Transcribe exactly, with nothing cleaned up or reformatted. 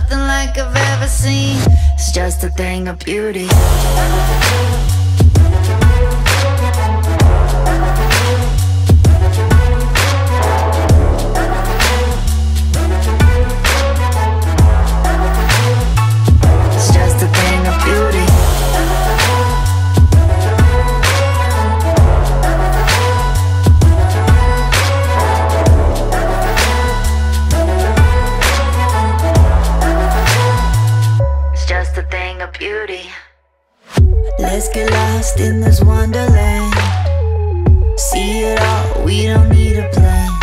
nothing like I've ever seen. It's just a thing of beauty. It's just a thing of beauty. Just a thing of beauty. Let's get lost in this wonderland. See it all, we don't need a plan.